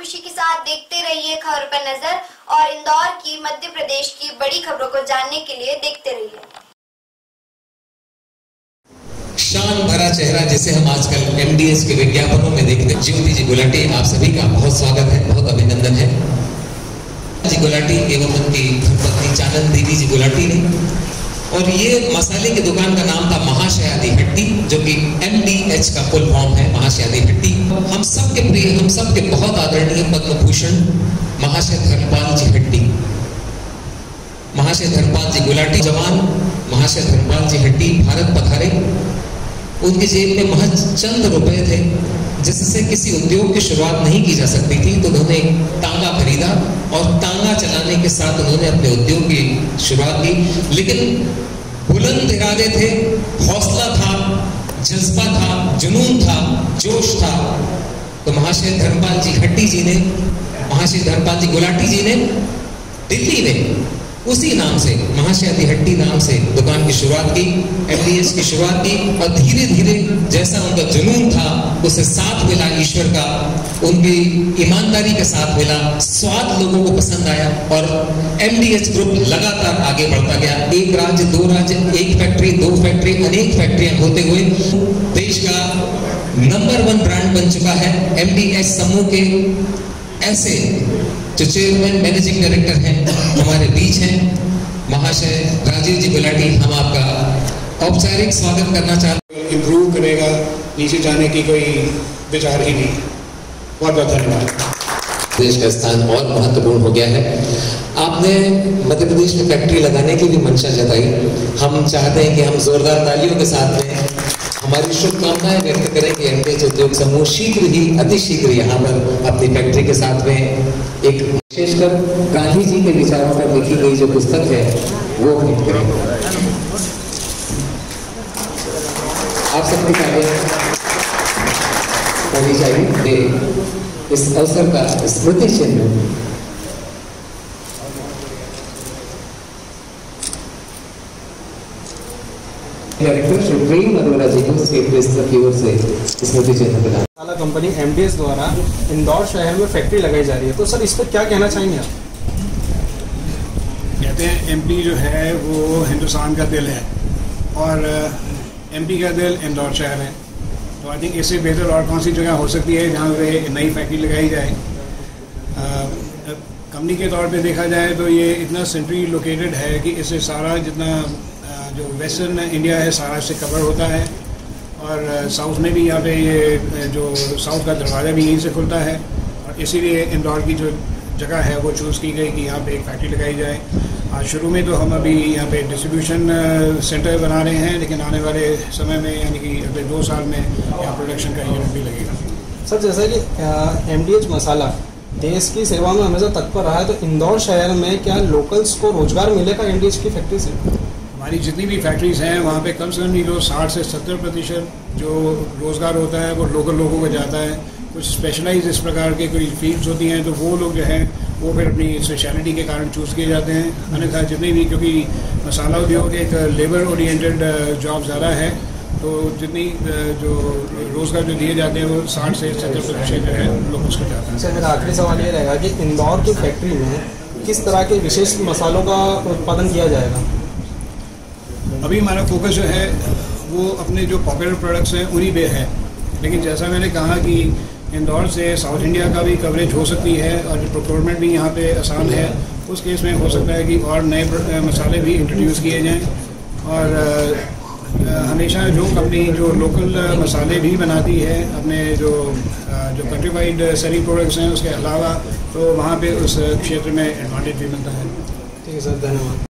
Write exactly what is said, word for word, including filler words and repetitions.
खुशी के साथ देखते रहिए खबर पर नजर और इंदौर की, मध्य प्रदेश की बड़ी खबरों को जानने के लिए देखते रहिए। शान भरा चेहरा जिसे हम आजकल एमडीएस के विज्ञापनों में देखते हैं, ज्योति जी गुलाटी, आप सभी का बहुत स्वागत है, बहुत अभिनंदन है। जी गुलाटी एवं उनकी धर्मपत्नी चानन देवी जी गुलाटी ने, और ये मसाले की दुकान का नाम था महाशयादी हट्टी, जो कि एमडीएच का फुल फॉर्म है, महाशयादी हट्टी। हम सबके प्रिय, हम सबके बहुत आदरणीय पद्म भूषण महाशय धर्मपाल जी हट्टी, महाशय धर्मपाल जी गुलाटी जवान महाशय धर्मपाल जी हट्टी भारत पधारे। उनकी जेब में महज चंद रुपए थे, जिससे किसी उद्योग की शुरुआत नहीं की जा सकती थी, तो उन्होंने एक तांगा खरीदा और तांगा चलाने के साथ उन्होंने अपने उद्योग की शुरुआत की। लेकिन बुलंद इरादे थे, हौसला था, जज्बा था, जुनून था, जोश था। तो महाशय धर्मपाल जी हट्टी जी ने, महाशय धर्मपाल जी गुलाटी जी ने दिल्ली में उसी नाम से, महाशयादी हट्टी नाम से दुकान की शुरुआत की, एमडीएच की शुरुआत की, और धीरे धीरे जैसा उनका जुनून था उसे साथ मिला ईश्वर का, उनकी ईमानदारी के साथ मिला, स्वाद लोगों को पसंद आया और एमडीएच ग्रुप लगातार आगे बढ़ता गया। एक राज्य, दो राज्य, एक फैक्ट्री, दो फैक्ट्री, अनेक फैक्ट्रियां होते हुए देश का नंबर वन ब्रांड बन चुका है। एमडीएच समूह के ऐसे जो चेयरमैन, मैनेजिंग डायरेक्टर हैं हमारे बीच हैं, महाशय राजीव जी गुलाटी, हम आपका औपचारिक स्वागत करना चाहते हैं। इम्प्रूव करेगा, नीचे जाने की कोई विचार ही नहीं। बहुत बहुत धन्यवाद। देश का स्थान और महत्वपूर्ण हो गया है। आपने मध्य प्रदेश में फैक्ट्री लगाने की भी मंशा जताई। हम चाहते हैं कि हम जोरदार तालियों के साथ में हमारी शुभकामनाएं व्यक्त करेंगे। एमडीएच उद्योग समूह शीघ्र ही, अति शीघ्र यहाँ पर अपनी फैक्ट्री के साथ में एक, विशेषकर गांधी जी के विचारों पर लिखी गई जो पुस्तक है वो भेंट करेंगे। आप सबकी तालियां होनी चाहिए। इस अवसर का स्मृति चिन्ह डायरेक्टर श्री प्रेम अरोड़ा जी को स्टेट प्रेस की ओर से स्मृति चिन्ह प्रदान। मसाला कंपनी एमडीएच द्वारा इंदौर शहर में फैक्ट्री लगाई जा रही है, तो सर इस पर क्या कहना चाहेंगे आप? कहते हैं एमपी जो है वो हिंदुस्तान का दिल है और एमपी का दिल इंदौर शहर है। तो आई थिंक इससे बेहतर और कौन सी जगह हो सकती है जहाँ पे नई फैक्ट्री लगाई जाए। कंपनी के तौर पे देखा जाए तो ये इतना सेंट्रली लोकेटेड है कि इससे सारा जितना जो वेस्टर्न इंडिया है सारा इससे कवर होता है, और साउथ में भी यहाँ पे ये जो साउथ का दरवाज़ा भी यहीं से खुलता है, और इसीलिए इंदौर की जो जगह है वो चूज़ की गई कि यहाँ पे एक फैक्ट्री लगाई जाए। आज शुरू में तो हम अभी यहाँ पे डिस्ट्रीब्यूशन सेंटर बना रहे हैं, लेकिन आने वाले समय में यानी कि अगले दो साल में यहाँ प्रोडक्शन का यूनिट भी लगेगा। सर जैसा कि एमडीएच मसाला देश की सेवा में हमेशा तत्पर रहा है, तो इंदौर शहर में क्या लोकल्स को रोजगार मिलेगा एमडीएच की फैक्ट्री से? हमारी जितनी भी फैक्ट्रीज हैं वहाँ पे कम से कम जो साठ से सत्तर प्रतिशत जो रोज़गार होता है वो लोकल लोगों को जाता है। कुछ स्पेशलाइज इस प्रकार के कोई फील्ड्स होती हैं तो वो लोग जो है वो फिर अपनी स्पेशलिटी के कारण चूज़ किए जाते हैं। अन्यथा जितनी भी, क्योंकि मसाला उद्योग एक लेबर ओरिएंटेड जॉब ज़्यादा है, तो जितनी जो रोज़गार जो दिए जाते हैं वो साठ से सत्तर प्रतिशत जो है लोग उसको जाते हैं। सर मेरा आखिरी सवाल ये रहेगा कि इंदौर की फैक्ट्री में किस तरह के विशेष मसालों का उत्पादन किया जाएगा? अभी हमारा फोकस जो है वो अपने जो पॉपुलर प्रोडक्ट्स हैं उन्हीं पे है, लेकिन जैसा मैंने कहा कि इंदौर से साउथ इंडिया का भी कवरेज हो सकती है और जो प्रोक्योरमेंट भी यहाँ पे आसान है, उस केस में हो सकता है कि और नए मसाले भी इंट्रोड्यूस किए जाएं। और हमेशा जो कंपनी जो लोकल मसाले भी बनाती है अपने जो जो कंट्री वाइड सेलिंग प्रोडक्ट्स हैं उसके अलावा, तो वहाँ पे उस क्षेत्र में एडवांटेज भी मिलता है। ठीक है सर, धन्यवाद।